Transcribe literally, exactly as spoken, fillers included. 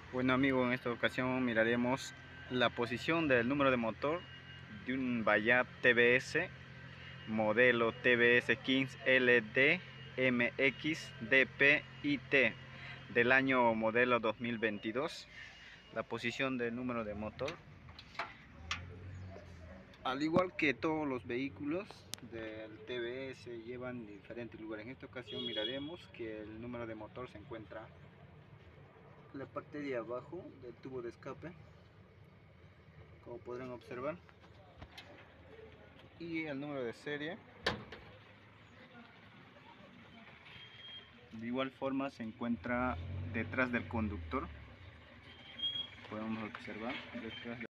Bueno amigos, en esta ocasión miraremos la posición del número de motor de un Bayat T V S modelo T V S quince L D M X D P I T del año modelo dos mil veintidós. La posición del número de motor, al igual que todos los vehículos del T V S, llevan diferentes lugares. En esta ocasión miraremos que el número de motor se encuentra en la parte de abajo del tubo de escape, como podrán observar, y el número de serie de igual forma se encuentra detrás del conductor. Podemos observar detrás